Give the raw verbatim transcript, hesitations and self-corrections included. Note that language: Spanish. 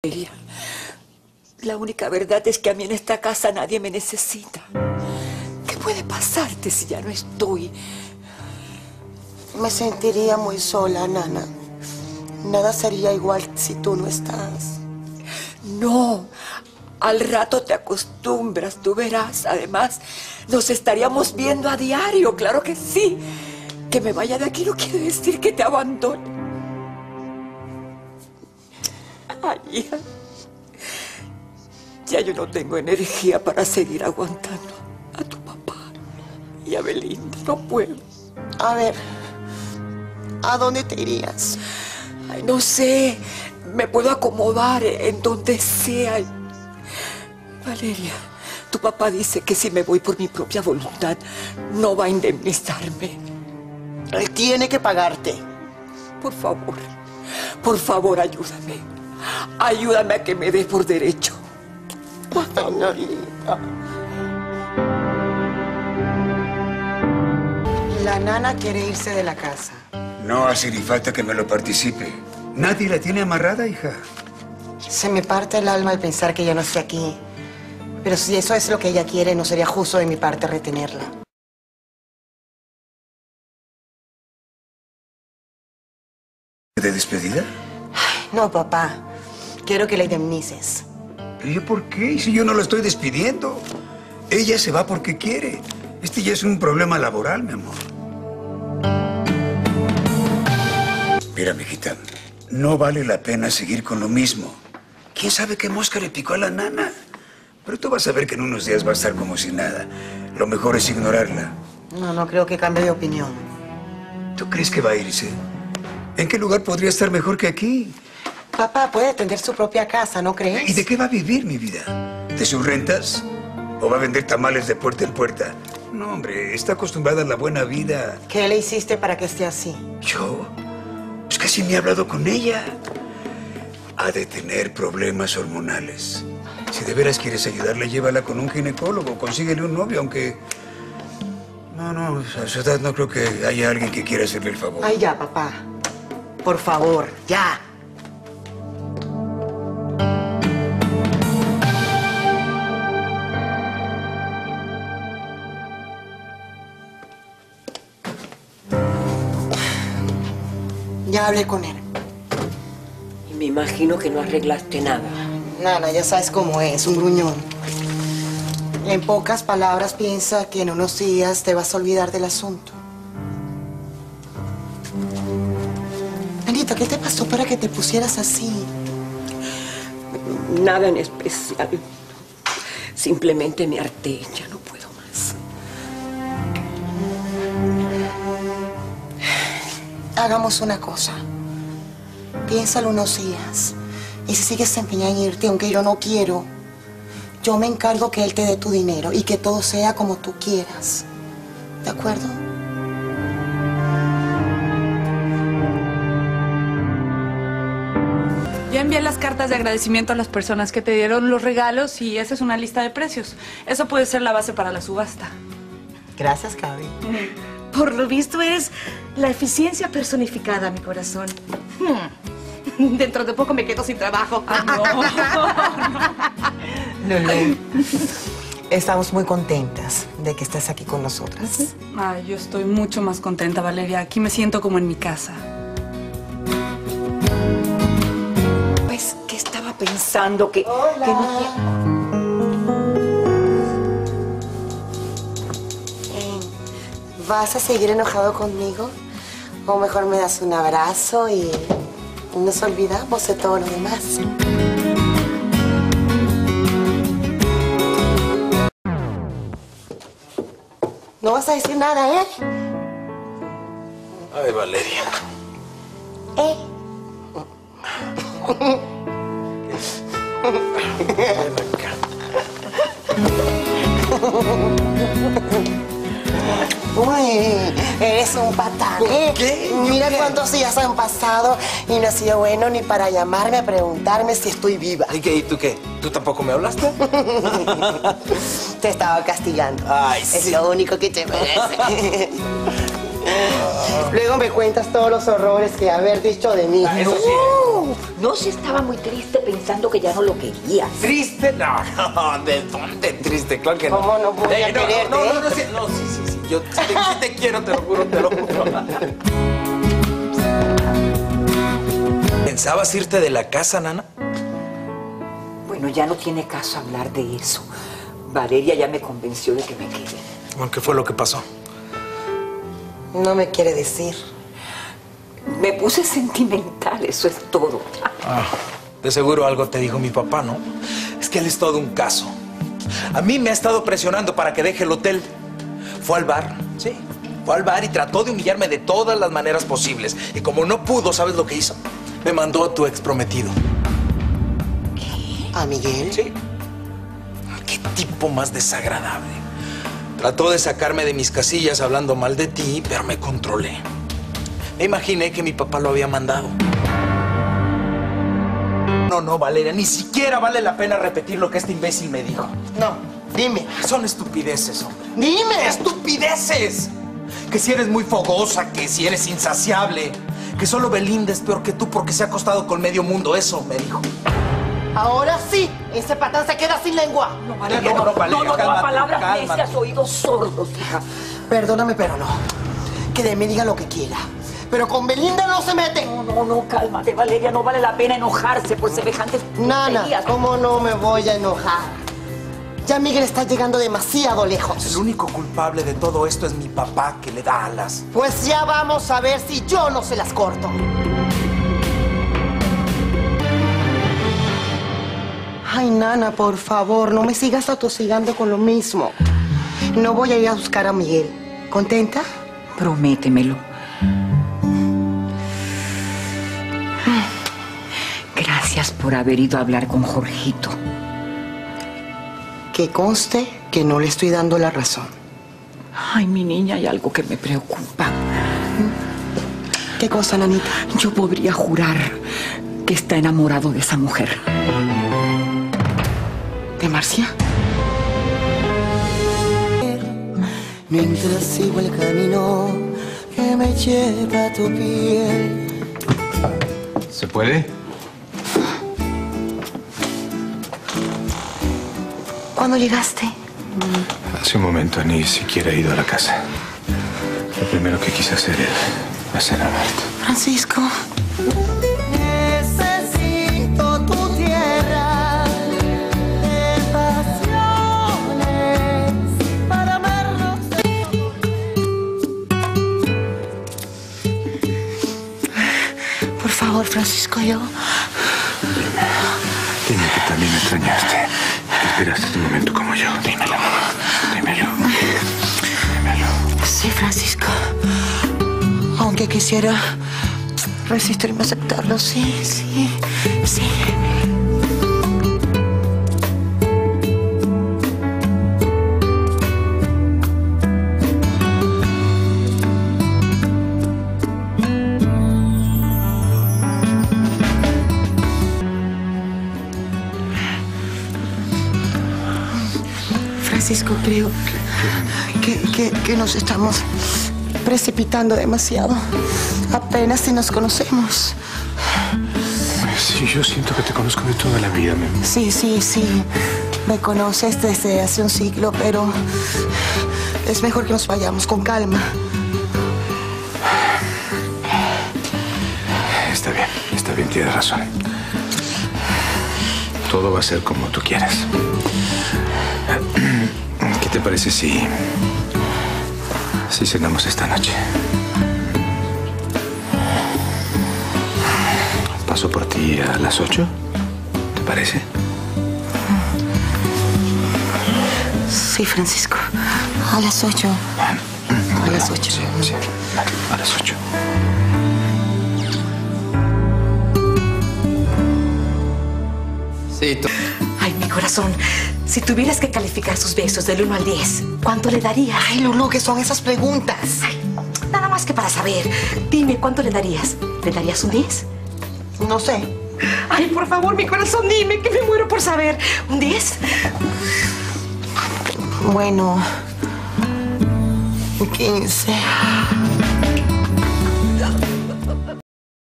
Valeria, la única verdad es que a mí en esta casa nadie me necesita. ¿Qué puede pasarte si ya no estoy? Me sentiría muy sola, Nana. Nada sería igual si tú no estás. No, al rato te acostumbras, tú verás. Además, nos estaríamos viendo a diario, claro que sí. Que me vaya de aquí no quiere decir que te abandone. Ay, hija, ya yo no tengo energía para seguir aguantando a tu papá y a Belinda, no puedo. A ver, ¿a dónde te irías? Ay, no sé, me puedo acomodar en donde sea. Valeria, tu papá dice que si me voy por mi propia voluntad, no va a indemnizarme. Él tiene que pagarte. Por favor, por favor, ayúdame. Ayúdame a que me dé por derecho. Por favor. La nana quiere irse de la casa. No hace ni falta que me lo participe. Nadie la tiene amarrada, hija. Se me parte el alma al pensar que ella no esté aquí. Pero si eso es lo que ella quiere, no sería justo de mi parte retenerla. ¿De despedida? Ay, no, papá. Quiero que la indemnices. ¿Pero yo por qué? Si yo no la estoy despidiendo. Ella se va porque quiere. Este ya es un problema laboral, mi amor. Mira, mijita, no vale la pena seguir con lo mismo. ¿Quién sabe qué mosca le picó a la nana? Pero tú vas a ver que en unos días va a estar como si nada. Lo mejor es ignorarla. No, no creo que cambie de opinión. ¿Tú crees que va a irse? ¿En qué lugar podría estar mejor que aquí? Papá puede tener su propia casa, ¿no crees? ¿Y de qué va a vivir, mi vida? ¿De sus rentas? ¿O va a vender tamales de puerta en puerta? No, hombre, está acostumbrada a la buena vida. ¿Qué le hiciste para que esté así? ¿Yo? Pues casi ni he hablado con ella. Ha de tener problemas hormonales. Si de veras quieres ayudarla, llévala con un ginecólogo. Consíguele un novio, aunque... No, no, a su edad no creo que haya alguien que quiera hacerle el favor. Ay, ya, papá. Por favor, ya. Ya hablé con él. Y me imagino que no arreglaste nada. Nana, ya sabes cómo es, un gruñón. En pocas palabras piensa que en unos días te vas a olvidar del asunto. Anita, ¿qué te pasó para que te pusieras así? Nada en especial. Simplemente me harté, ya no puedo más. Hagamos una cosa. Piénsalo unos días. Y si sigues empeñada en irte, aunque yo no quiero, yo me encargo que él te dé tu dinero y que todo sea como tú quieras. ¿De acuerdo? Ya envié las cartas de agradecimiento a las personas que te dieron los regalos y esa es una lista de precios. Eso puede ser la base para la subasta. Gracias, Gaby. Por lo visto eres la eficiencia personificada, mi corazón. Hmm. Dentro de poco me quedo sin trabajo. Ah, no. Lulú, estamos muy contentas de que estés aquí con nosotras. Ay, yo estoy mucho más contenta, Valeria. Aquí me siento como en mi casa. Pues que estaba pensando que... Hola. que no quiero... ¿Vas a seguir enojado conmigo? O mejor me das un abrazo y nos olvidamos de todo lo demás. No vas a decir nada, ¿eh? Ay, Valeria. ¿Eh? Ven acá. Uy, eres un patán, ¿eh? ¿Qué? Mira ¿Qué? cuántos días han pasado y no ha sido bueno ni para llamarme a preguntarme si estoy viva. ¿Y qué? ¿Y tú qué? ¿Tú tampoco me hablaste? Te estaba castigando. Ay, es sí. lo único que te merece. Luego me cuentas todos los horrores que haber dicho de mí. Eso sí. No, no se estaba muy triste pensando que ya no lo querías. ¿Triste? No, no, ¿de dónde triste? Claro que no. ¿Cómo no voy a no, quererte? No, no, no, sí, no, sí, sí, sí. Yo sí te, sí te quiero, te lo juro, te lo juro. ¿Pensabas irte de la casa, Nana? Bueno, ya no tiene caso hablar de eso. Valeria ya me convenció de que me quede. Bueno, ¿qué fue lo que pasó? No me quiere decir. Me puse sentimental, eso es todo. Ah, de seguro algo te dijo mi papá, ¿no? Es que él es todo un caso. A mí me ha estado presionando para que deje el hotel. Fue al bar, sí. Fue al bar y trató de humillarme de todas las maneras posibles. Y como no pudo, ¿sabes lo que hizo? Me mandó a tu ex prometido. ¿A Miguel? Sí. Qué tipo más desagradable. Trató de sacarme de mis casillas hablando mal de ti, pero me controlé. Me imaginé que mi papá lo había mandado. No, no, Valeria, ni siquiera vale la pena repetir lo que este imbécil me dijo. No, dime. Son estupideces, hombre. ¡Dime! ¡Estupideces! Que si eres muy fogosa, que si eres insaciable, que solo Belinda es peor que tú porque se ha acostado con medio mundo. Eso me dijo. Ahora sí, ese patán se queda sin lengua. No, Valeria, No, no, no, Valeria, no, no, cálmate, palabras cálmate. necias, oídos sordos, hija. Perdóname, pero no. Que de mí diga lo que quiera. Pero con Belinda no se mete. No, no, no, cálmate, Valeria, no vale la pena enojarse por semejantes Nana, tonterías. ¿cómo no me voy a enojar? Ya Miguel está llegando demasiado lejos. El único culpable de todo esto es mi papá, que le da alas. Pues ya vamos a ver si yo no se las corto. Ay, Nana, por favor, no me sigas atosigando con lo mismo. No voy a ir a buscar a Miguel. ¿Contenta? Prométemelo. Gracias por haber ido a hablar con Jorgito. Que conste que no le estoy dando la razón. Ay, mi niña, hay algo que me preocupa. ¿Qué cosa, Nanita? Yo podría jurar que está enamorado de esa mujer. ¿De Marcia? Mientras sigo el camino que me lleva a tu piel. ¿Se puede? ¿Cuándo llegaste? Hace un momento ni siquiera he ido a la casa. Lo primero que quise hacer era hacer a Marta. Francisco. Necesito tu tierra de pasiones para amarnos. Por favor, Francisco, yo. Dime que también me extrañaste. Esperaste este momento como yo. Dímelo. Dímelo. Dímelo. Sí, Francisco. Aunque quisiera resistirme a aceptarlo, sí, sí, sí. Francisco, creo que, que, que nos estamos precipitando demasiado. Apenas si nos conocemos. Sí, yo siento que te conozco de toda la vida, mi amor. Sí, sí, sí. Me conoces desde hace un siglo, pero es mejor que nos vayamos con calma. Está bien, está bien, tienes razón. Todo va a ser como tú quieras. ¿Qué te parece si... si cenamos esta noche? ¿Paso por ti a las ocho? ¿Te parece? Sí, Francisco. A las ocho. A las ocho. Sí, sí. A las ocho. Sí, tú. Ay, mi corazón, si tuvieras que calificar sus besos del uno al diez, ¿cuánto le darías? Ay, Lulu, ¿qué son esas preguntas? Ay, nada más que para saber. Dime, ¿cuánto le darías? ¿Le darías un diez? No sé. Ay, por favor, mi corazón, dime, que me muero por saber. ¿Un diez? Bueno, quince.